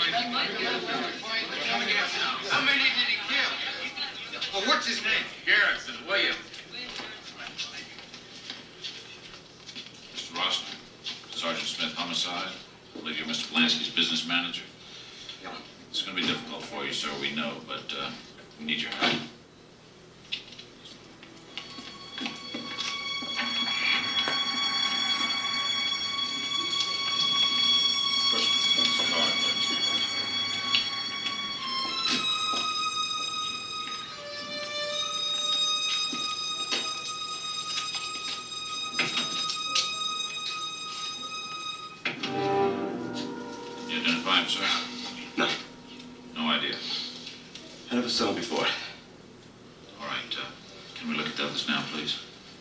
How many did he kill? Oh, what's his name? Garrison, William. Mr. Rosner, Sergeant Smith, homicide. I believe you're Mr. Blansky's business manager. Yeah. It's going to be difficult for you, sir, we know, but we need your help. You identify him, sir? No. No idea. I never saw him before. All right, can we look at the others now, please?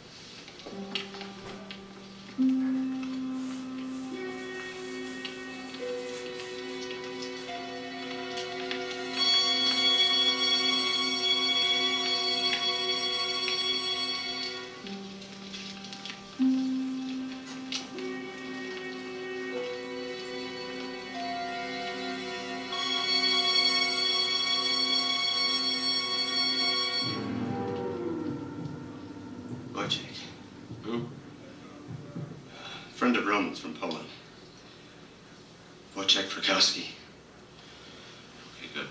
Wojciech. Who? Friend of Roman's from Poland. Wojciech Frykowski. Okay, good.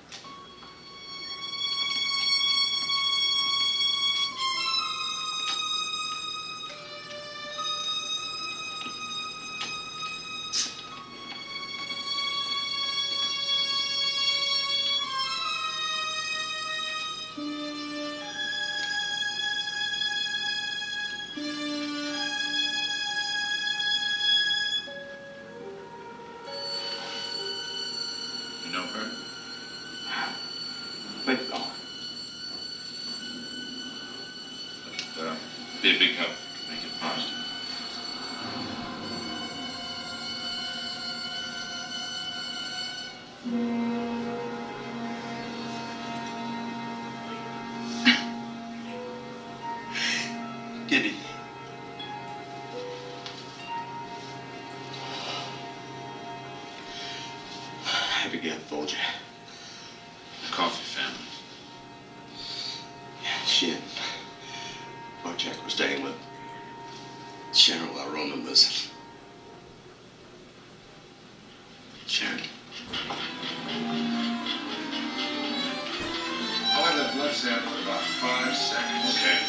You know her? I think so. Be a big help. Make it positive. Gibby. Abigail Folger. The Coffee family. Yeah, she and Wojciech were staying with Sharon while Roman was... Sharon. I'll have that blood sample in about 5 seconds. Okay.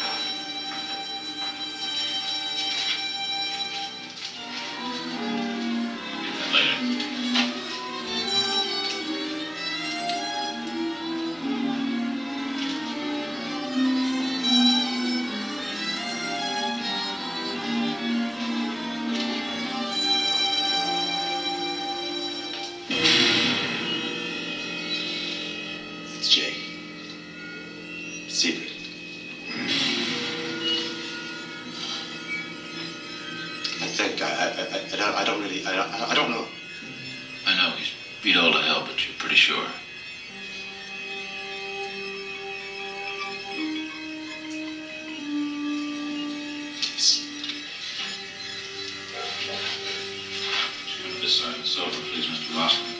Get that later. It's Jay. Secret. I think I don't really I don't know. I know he's beat all to hell, but you're pretty sure. Please. Come to this side of the sofa, please, Mr. Roscoe.